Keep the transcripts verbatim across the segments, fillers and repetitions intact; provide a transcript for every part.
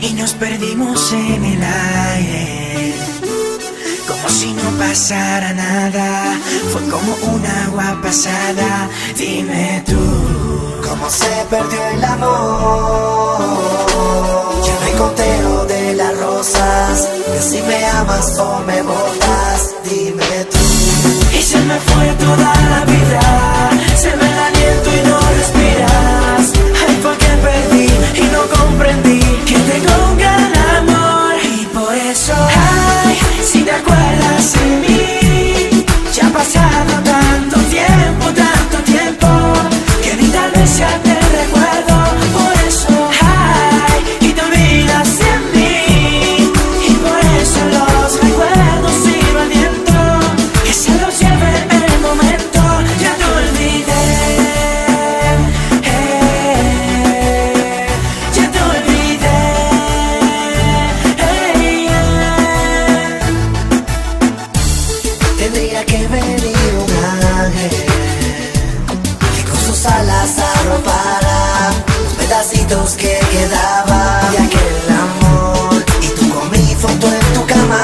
y nos perdimos en el aire, como si no pasara nada. Fue como un agua pasada. Dime tú, ¿cómo se perdió el amor? Ya no hay conteo de las rosas, que si me amas o me botas. Dime tú. Y se me fue toda la vida, se me da aliento y no respiras. Ay, fue que perdí y no comprendí que tengo un gran amor. Y por eso, ay, si te acuerdas de mí, ya ha pasado tanto tiempo, tanto tiempo, que ni tal vez ya te recuerdo. Por eso, ay, y te olvidas de mí, y por eso los recuerdos sigo al viento, que se los lleve el momento. Ya te olvidé, eh, ya te olvidé, eh, yeah. Tendría que venir un ángel que con sus alas arropara los pedacitos que quedaban de aquel amor. Y tú con mi foto en tu cama,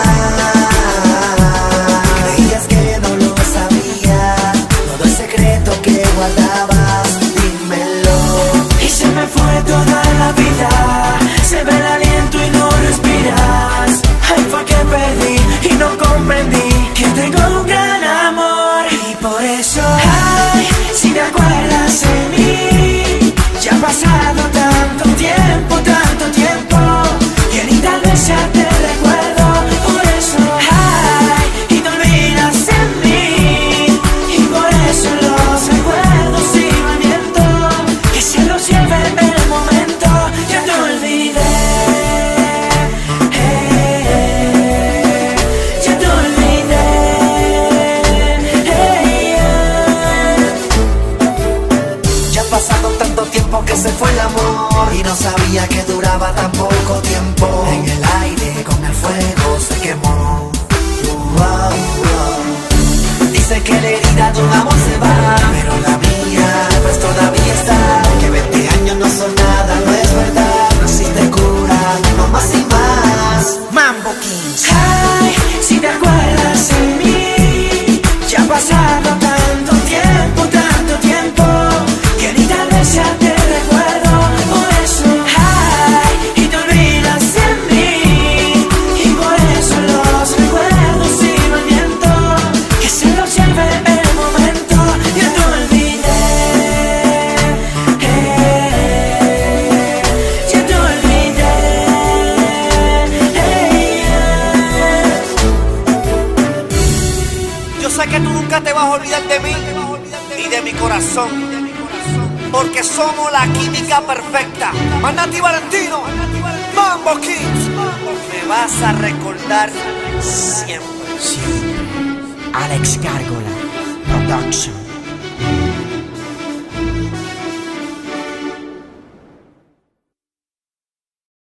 creías que no lo sabía, todo el secreto que guardabas. Dímelo. Y se me fue toda la vida, se ve el aliento y no respiras. Ay, fue que perdí y no comprendí que tengo un gran amor. Y por eso, ay, si te acuerdas de mí, ya ha pasado tanto tiempo, tanto tiempo, que ni tal vez ya te recuerdo. Por eso, ay, y te olvidas de mí, y por eso los recuerdos sigo al viento, que se los lleve el momento. Ya te olvidé, eh, ya te olvidé, eh, yeah. Ya ha pasado tanto tiempo que se fue el amor, y no sabía que duraba tan poco tiempo. En el aire con el fuego se quemó. Wow, wow. Dice que la herida de un amor se va, pero la mía pues todavía está. Que veinte años no son nada, no es verdad. No existe cura, no más y más. Mambo Kings. Ay, si te acuerdas de mí, ya ha pasado tanto tiempo, tanto tiempo, que ni tal vez ya te recuerdo. Por eso, ay, y te olvidas de mí, y por eso los recuerdos sigo al viento, que se los lleve el momento. Ya te olvidé, eh, ya te olvidé, eh, yeah. Yo sé que tú nunca te vas a olvidar de mí y de mi corazón, porque somos la química perfecta. Manati Valentino, Mambo Kings, me vas a recordar siempre. Alex Gárgola Production.